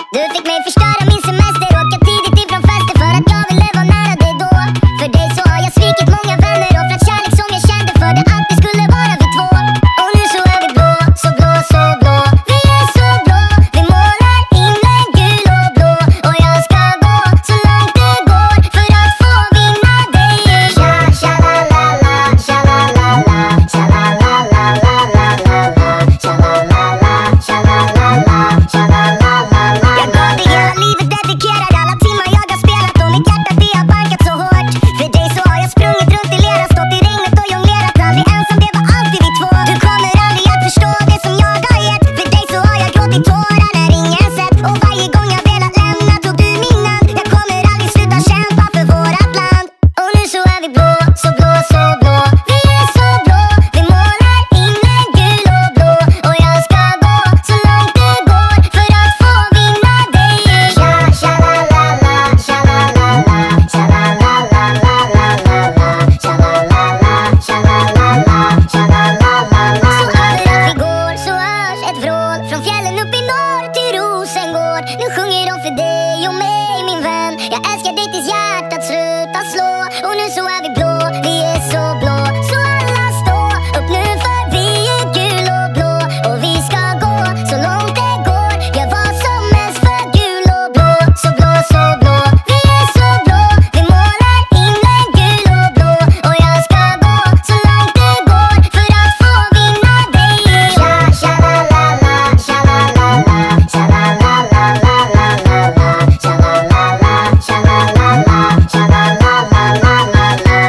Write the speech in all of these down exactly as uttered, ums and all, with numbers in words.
Du fick mig förstöra min semester, åka tidigt ifrån fester för att jag ville vara nära dig då. För dig så har jag svikit många vänner, offrat kärlek som jag kände för det alltid skulle vara vi två. Och nu så är vi blå, så blå, så blå. Vi är så blå, vi målar himlen gul och blå. Och jag ska gå så långt det går för att få vinna dig. Tja, tja la la la, tja la la la, tja la la la la la la la, tja la la la, tja la la la, tja la la la la. Jag gav dig hela livet, dedikerar alla timmar jag har spelat och mitt hjärta det har bankat så hårt. För dig så har jag sprungit runt i lera, stått i regnet och jonglerat. Aldrig ensam, det var alltid vi två. Du kommer aldrig att förstå det som jag har gett. För dig så har jag gråtit tårar när ingen sett. Och varje gång jag velat lämna tog du min hand. Jag kommer aldrig sluta kämpa för vårat land. Och nu så är vi blå, så blå, så blå. Vi är så blå, vi målar himlen gul och blå. Och jag ska gå så långt det går för att få vinna dig. Tja, tja la la la, tja la la la, tja la la la la la la la, tja la la la, tja la la la, tja la la la la. Så överallt vi går så hörs ett vrål från fjällen upp i norr till Rosengård. Nu sjunger de för dig och mig min vän. Jag älskar dig tills hjärtat slutar slå. Och nu så är vi blå, vi är så blå. Så alla stå upp nu för vi är gul och blå. Och vi ska gå så långt det går. Gör vad som helst för gul och blå. Så blå, så blå. Vi är så blå, vi målar himlen gul och blå. Och jag ska gå så långt det går för att få vinna dig. Tja, tja la la la, tja la la la, tja la la la la la la la, tja la la la, tja la la la, tja la la la la la la.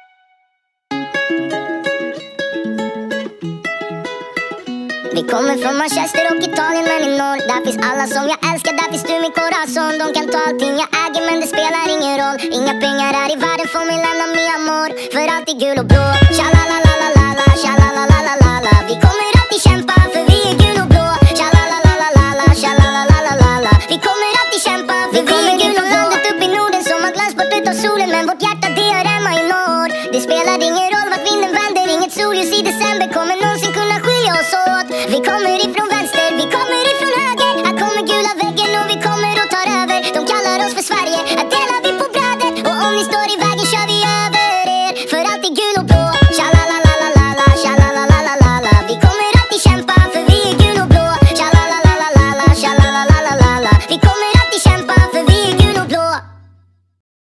Vi kommer från Manchester och Italien men i norr där finns alla som jag älskar, där finns du min corazon. De kan ta allting jag äger men det spelar ingen roll. Inga pengar här i världen får mig lämna mi amor. För allt är gul och blå, tja la la la la la la, tja la la la la la la. Vi kommer alltid kämpa för vi är gul och blå, tja la la la la la la, tja la la la la la la. Vi kommer alltid kämpa för vi är gul och blå. Landet upp i Norden som har glans bort utav solen, men vårt hjärta det hör hemma i norr. Det spelar ingen roll